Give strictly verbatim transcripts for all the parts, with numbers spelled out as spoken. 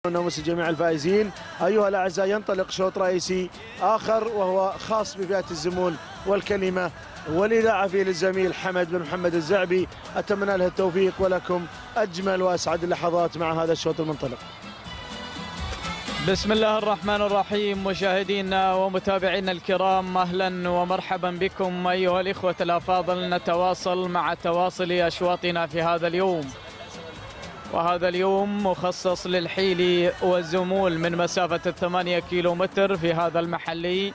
ونمس جميع الفائزين. أيها الأعزاء، ينطلق شوط رئيسي آخر وهو خاص بفئة الزمول، والكلمة والإذاعة فيه للزميل حمد بن محمد الزعبي. أتمنى له التوفيق ولكم أجمل وأسعد اللحظات مع هذا الشوط المنطلق. بسم الله الرحمن الرحيم. مشاهدينا ومتابعينا الكرام، أهلا ومرحبا بكم أيها الإخوة الأفاضل. نتواصل مع تواصل أشواطنا في هذا اليوم، وهذا اليوم مخصص للحيل والزمول من مسافة الثمانية كيلو متر في هذا المحلي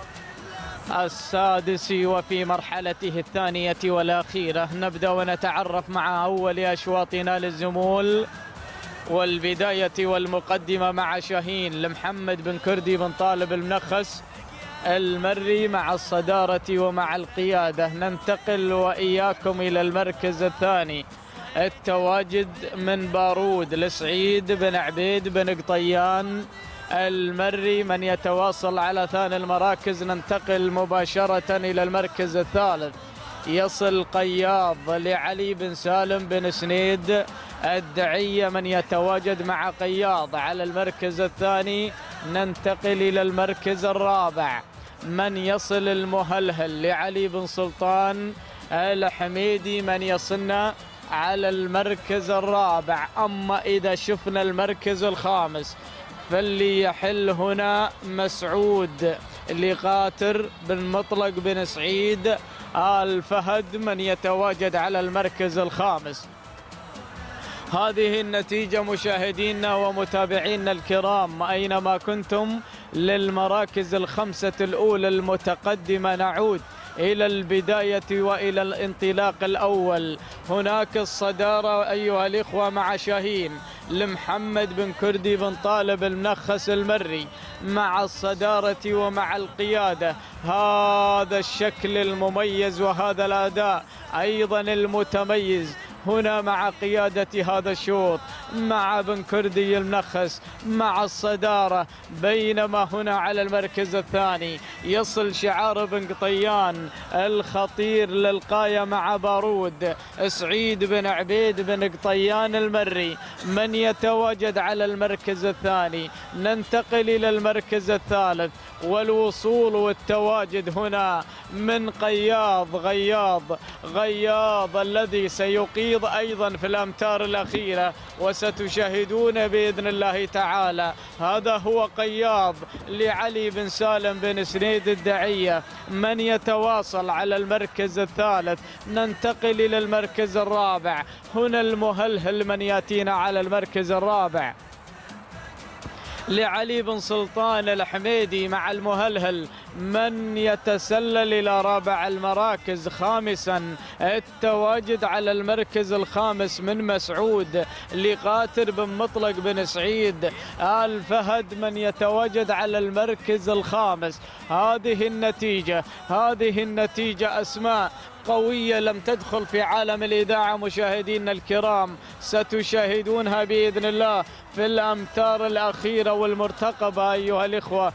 السادس وفي مرحلته الثانية والأخيرة. نبدأ ونتعرف مع أول أشواطنا للزمول، والبداية والمقدمة مع شاهين لمحمد بن كردي بن طالب المنخس المري مع الصدارة ومع القيادة. ننتقل وإياكم إلى المركز الثاني، التواجد من بارود لسعيد بن عبيد بن قطيان المري من يتواصل على ثاني المراكز. ننتقل مباشرة إلى المركز الثالث، يصل قياض لعلي بن سالم بن سنيد الدعية من يتواجد مع قياض على المركز الثاني. ننتقل إلى المركز الرابع، من يصل المهلهل لعلي بن سلطان الحميدي من يصلنا على المركز الرابع. أما إذا شفنا المركز الخامس فاللي يحل هنا مسعود لقاتر بن مطلق بن سعيد آل فهد من يتواجد على المركز الخامس. هذه النتيجة مشاهدينا ومتابعينا الكرام أينما كنتم للمراكز الخمسة الأولى المتقدمة. نعود إلى البداية وإلى الانطلاق الأول. هناك الصدارة أيها الإخوة مع شاهين لمحمد بن كردي بن طالب المنخس المري مع الصدارة ومع القيادة. هذا الشكل المميز وهذا الأداء أيضا المتميز هنا مع قيادة هذا الشوط مع بن كردي المنخس مع الصدارة. بينما هنا على المركز الثاني يصل شعار بن قطيان الخطير للقاية مع بارود سعيد بن عبيد بن قطيان المري من يتواجد على المركز الثاني. ننتقل إلى المركز الثالث، والوصول والتواجد هنا من قياض غياض غياض الذي سيقيم أيضا في الأمتار الأخيرة وستشاهدون بإذن الله تعالى. هذا هو قياض لعلي بن سالم بن سنيد الدعية من يتواصل على المركز الثالث. ننتقل إلى المركز الرابع، هنا المهلهل من يأتينا على المركز الرابع لعلي بن سلطان الحميدي مع المهلهل من يتسلل إلى رابع المراكز. خامسا التواجد على المركز الخامس من مسعود لقاتر بن مطلق بن سعيد آل فهد من يتواجد على المركز الخامس. هذه النتيجة هذه النتيجة أسماء قوية لم تدخل في عالم الإذاعة مشاهدينا الكرام، ستشاهدونها بإذن الله في الأمتار الأخيرة والمرتقبة أيها الإخوة.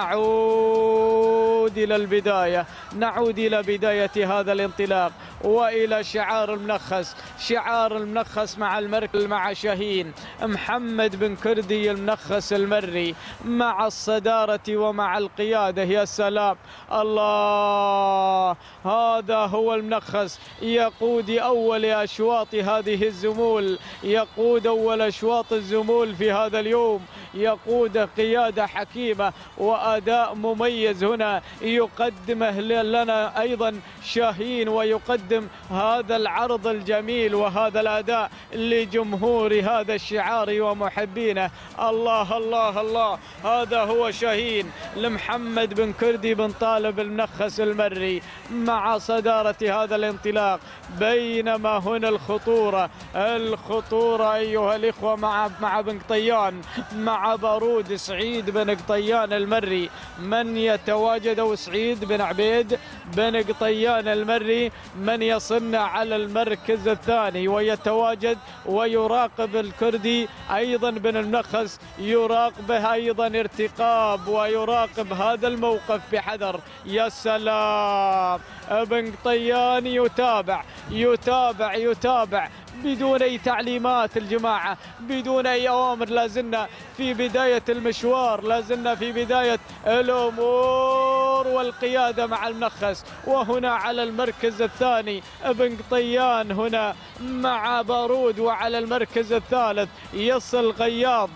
نعود إلى البداية نعود إلى بداية هذا الانطلاق وإلى شعار المنخس. شعار المنخس مع المركز مع شاهين محمد بن كردي المنخس المري مع الصدارة ومع القيادة. يا سلام الله، هذا هو المنخس يقود أول أشواط هذه الزمول، يقود أول أشواط الزمول في هذا اليوم، يقود قيادة حكيمة وأداء مميز هنا يقدمه لنا أيضا شاهين، ويقدم هذا العرض الجميل وهذا الأداء لجمهور هذا الشعار ومحبينه. الله الله الله، هذا هو شاهين لمحمد بن كردي بن طالب المنخس المري مع صدارة هذا الانطلاق. بينما هنا الخطورة الخطورة أيها الإخوة مع مع بن قطيان مع بارود سعيد بن قطيان المري من يتواجد، وسعيد بن عبيد بن قطيان المري من من يصلنا على المركز الثاني ويتواجد ويراقب الكردي أيضا بن المنخس، يراقبه أيضا ارتقاب ويراقب هذا الموقف بحذر. يا سلام، ابن قطيان يتابع يتابع يتابع بدون أي تعليمات الجماعة، بدون أي أوامر. لازلنا في بداية المشوار، لازلنا في بداية الأمور والقيادة مع المنخس. وهنا على المركز الثاني ابن قطيان هنا مع بارود، وعلى المركز الثالث يصل غياض.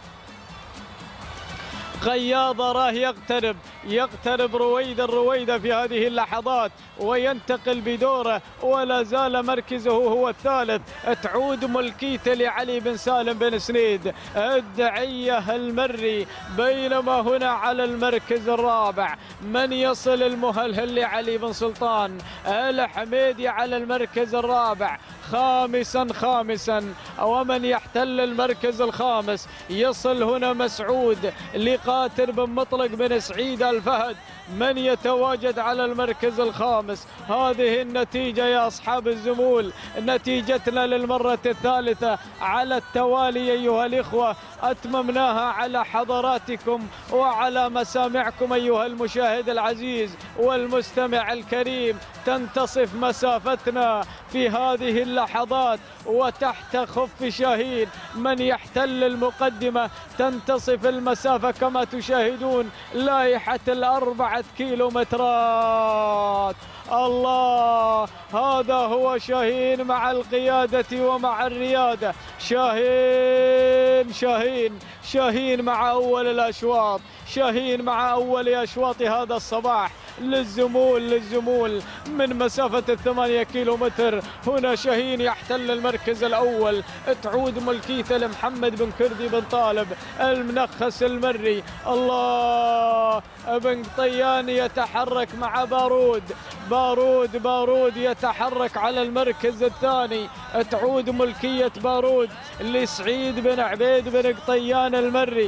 غياض راه يقترب يقترب رويدا رويدا في هذه اللحظات وينتقل بدوره، ولا زال مركزه هو الثالث. تعود ملكيته لعلي بن سالم بن سنيد الدعية المري، بينما هنا على المركز الرابع من يصل المهلهل لعلي بن سلطان الحميدي على المركز الرابع. خامسا خامسا ومن يحتل المركز الخامس يصل هنا مسعود لقاتل بن مطلق بن سعيد الفهد من يتواجد على المركز الخامس. هذه النتيجة يا أصحاب الزمول، نتيجتنا للمرة الثالثة على التوالي أيها الإخوة، أتممناها على حضراتكم وعلى مسامعكم أيها المشاهد العزيز والمستمع الكريم. تنتصف مسافتنا في هذه اللحظات وتحت خف شاهين من يحتل المقدمة تنتصف المسافة كما تشاهدون، لائحة الأربعة كيلومترات. الله، هذا هو شاهين مع القيادة ومع الريادة. شاهين شاهين شاهين مع أول الأشواط، شاهين مع أول أشواط هذا الصباح للزمول للزمول من مسافة الثمانية كيلو متر. هنا شاهين يحتل المركز الأول، تعود ملكيته لمحمد بن كردي بن طالب المنخس المري. الله، ابن قطيان يتحرك مع بارود بارود بارود يتحرك على المركز الثاني. تعود ملكية بارود لسعيد بن عبيد بن قطيان المري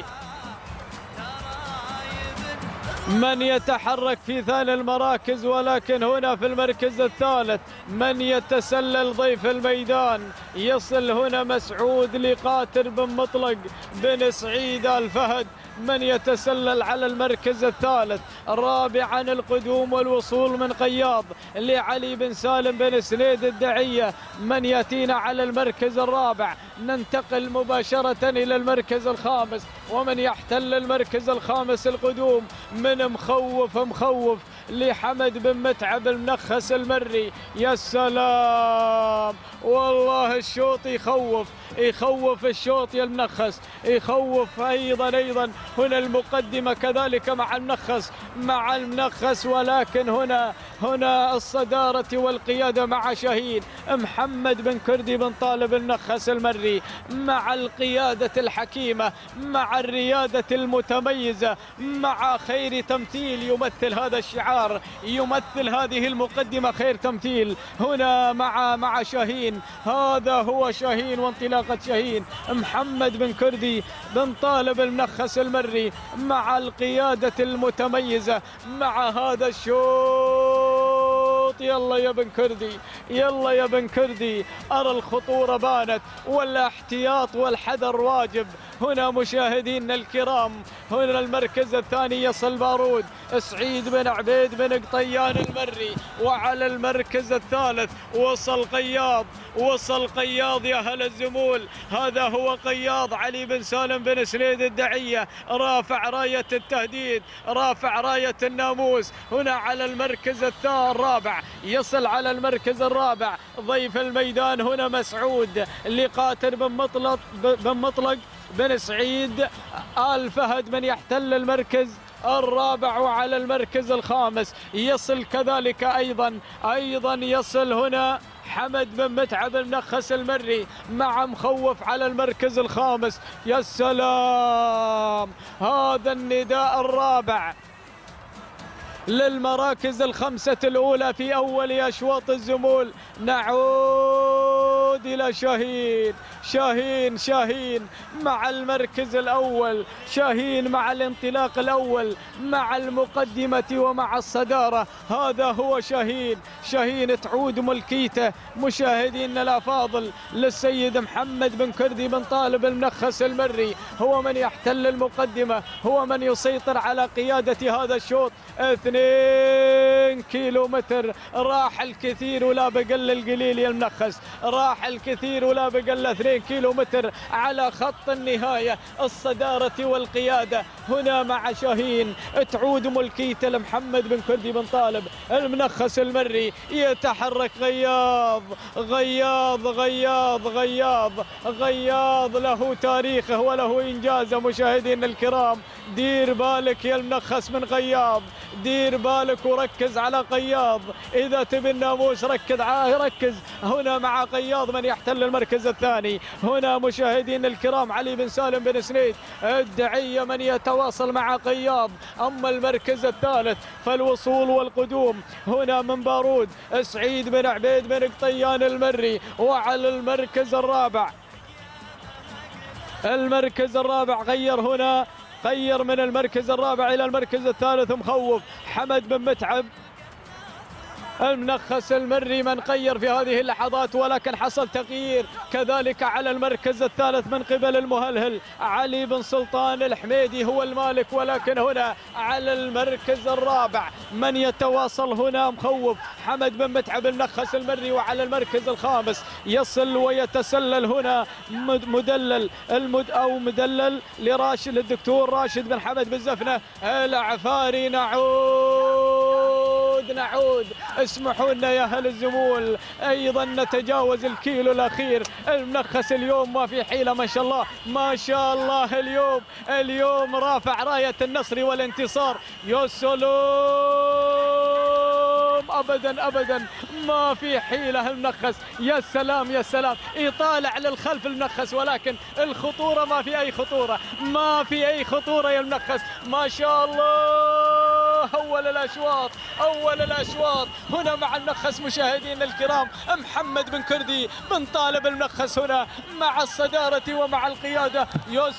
من يتحرك في ثاني المراكز. ولكن هنا في المركز الثالث من يتسلل ضيف الميدان، يصل هنا مسعود لقاتل بن مطلق بن سعيد الفهد من يتسلل على المركز الثالث. رابعا القدوم والوصول من قياض لعلي بن سالم بن سنيد الدعية من يأتينا على المركز الرابع. ننتقل مباشرة إلى المركز الخامس، ومن يحتل المركز الخامس القدوم من مخوف مخوف لحمد بن متعب المنخس المري. يا سلام، والله الشوط يخوف يخوف الشوط يا المنخس، يخوف أيضا أيضا هنا المقدمة كذلك مع المنخس مع المنخس. ولكن هنا هنا الصدارة والقيادة مع شاهين محمد بن كردي بن طالب المنخس المري مع القيادة الحكيمة مع الريادة المتميزة مع خير تمثيل يمثل هذا الشعار، يمثل هذه المقدمة خير تمثيل. هنا مع مع شاهين، هذا هو شاهين وانطلاقة شاهين محمد بن كردي بن طالب المنخس المري مع القيادة المتميزة مع هذا الشوط. يلا يا بن كردي، يلا يا بن كردي، أرى الخطورة بانت والاحتياط والحذر واجب. هنا مشاهدينا الكرام، هنا المركز الثاني يصل بارود سعيد بن عبيد بن قطيان المري، وعلى المركز الثالث وصل قياض وصل قياض يا هلا الزمول. هذا هو قياض علي بن سالم بن سنيد الدعية، رافع راية التهديد، رافع راية الناموس. هنا على المركز الرابع يصل على المركز الرابع ضيف الميدان هنا مسعود لقاتل بن مطلق بن مطلق بن سعيد آل فهد من يحتل المركز الرابع. وعلى المركز الخامس يصل كذلك أيضا أيضا يصل هنا حمد بن متعب المنخس المري مع مخوف على المركز الخامس. يا سلام، هذا النداء الرابع للمراكز الخمسة الأولى في أول أشواط الزمول. نعود تعود إلى شاهين. شاهين شاهين مع المركز الأول، شاهين مع الانطلاق الأول، مع المقدمة ومع الصدارة. هذا هو شاهين. شاهين تعود ملكيته مشاهدينا الأفاضل للسيد محمد بن كردي بن طالب المنخس المري. هو من يحتل المقدمة، هو من يسيطر على قيادة هذا الشوط. اثنين كيلو متر، راح الكثير ولا بقل القليل يا المنخس، راح الكثير ولا بقل اثنين كيلو متر على خط النهاية. الصدارة والقيادة هنا مع شاهين. تعود ملكيته لمحمد بن كردي بن طالب المنخس المري. يتحرك غياض غياض غياض غياض غياض، له تاريخه وله إنجازه مشاهدينا الكرام. دير بالك يا المنخس من غياض، دير بالك وركز على قياض. إذا تبي الناموس ركز ركز هنا مع قياض من يحتل المركز الثاني. هنا مشاهدينا الكرام علي بن سالم بن سنيد الدعية من يتواصل مع قياض. أما المركز الثالث فالوصول والقدوم هنا من بارود سعيد بن عبيد بن قطيان المري. وعلى المركز الرابع، المركز الرابع غير هنا، غير من المركز الرابع إلى المركز الثالث مخوف حمد بن متعب المنخس المري من غير في هذه اللحظات، ولكن حصل تغيير كذلك على المركز الثالث من قبل المهلهل علي بن سلطان الحميدي هو المالك. ولكن هنا على المركز الرابع من يتواصل هنا مخوف حمد بن متعب المنخس المري. وعلى المركز الخامس يصل ويتسلل هنا مدلل المد او مدلل لراشد الدكتور راشد بن حمد بن زفنه العفاري. نعود نعود اسمحوا لنا يا اهل الزمول ايضا نتجاوز الكيلو الاخير. المنخس اليوم ما في حيله ما شاء الله ما شاء الله. اليوم اليوم رافع رايه النصر والانتصار. يا سلام ابدا ابدا ما في حيله المنخس. يا سلام يا سلام يطالع للخلف المنخس، ولكن الخطوره ما في اي خطوره، ما في اي خطوره يا المنخس ما شاء الله. أول الأشواط أول الأشواط هنا مع المنخس مشاهدينا الكرام. محمد بن كردي بن طالب المنخس هنا مع الصدارة ومع القيادة. يا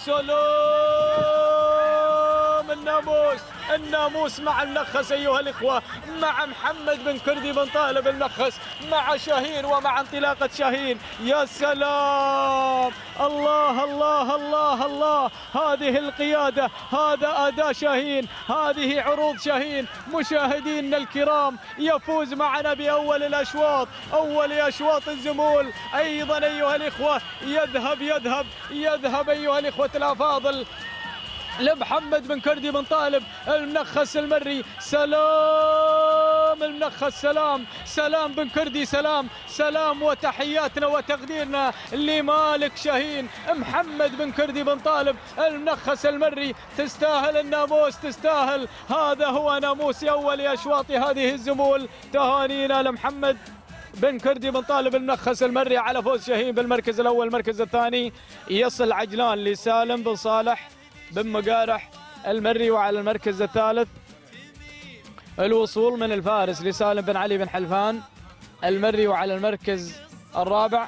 سلام الناموس الناموس مع المنخس أيها الإخوة، مع محمد بن كردي بن طالب المنخس مع شاهين ومع انطلاقة شاهين. يا سلام الله الله الله الله. هذه القيادة، هذا أداء شاهين، هذه عروض شاهين مشاهدينا الكرام. يفوز معنا بأول الأشواط، أول أشواط الزمول. أيضا أيها الإخوة يذهب يذهب يذهب أيها الإخوة الأفاضل لمحمد بن كردي بن طالب المنخس المري. سلام المنخس، سلام سلام بن كردي، سلام سلام وتحياتنا وتقديرنا لمالك شاهين محمد بن كردي بن طالب المنخس المري. تستاهل الناموس، تستاهل. هذا هو ناموس أول أشواط هذه الزمول. تهانينا لمحمد بن كردي بن طالب المنخس المري على فوز شاهين بالمركز الأول. المركز الثاني يصل عجلان لسالم بن صالح بن مقارح المري. وعلى المركز الثالث الوصول من الفارس لسالم بن علي بن حلفان المري. وعلى المركز الرابع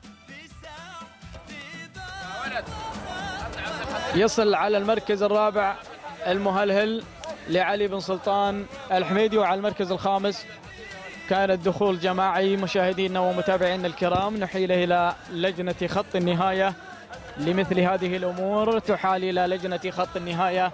يصل على المركز الرابع المهلهل لعلي بن سلطان الحميدي. وعلى المركز الخامس كان الدخول جماعي. مشاهدينا ومتابعينا الكرام نحيل إلى لجنة خط النهاية لمثل هذه الأمور، تحال إلى لجنة خط النهاية.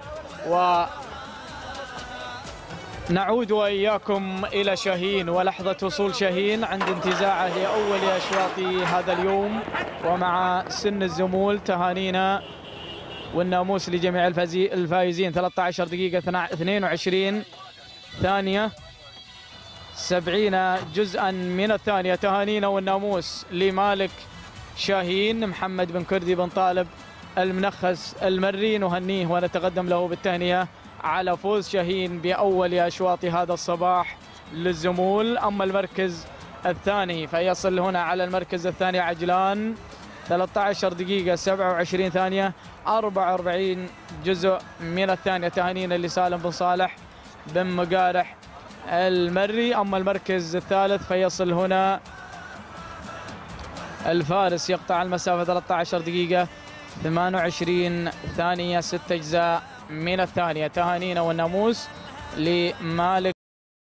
ونعود وإياكم إلى شاهين ولحظة وصول شاهين عند انتزاعه لأول أشواط هذا اليوم. ومع سن الزمول تهانينا والناموس لجميع الفائزين. ثلاثة عشر دقيقة اثنين وعشرين ثانية سبعين جزءا من الثانية. تهانينا والناموس لمالك شاهين محمد بن كردي بن طالب المنخس المري. نهنيه ونتقدم له بالتهنئة على فوز شاهين بأول أشواط هذا الصباح للزمول. أما المركز الثاني فيصل هنا على المركز الثاني عجلان ثلاثة عشر دقيقة سبعة وعشرين ثانية أربعة وأربعين جزء من الثانية. تهانينا لسالم بن صالح بن مقارح المري. أما المركز الثالث فيصل هنا الفارس يقطع المسافة ثلاثة عشر دقيقة ثمانية وعشرين ثانية ست أجزاء من الثانية. تهانينا والناموس لمالك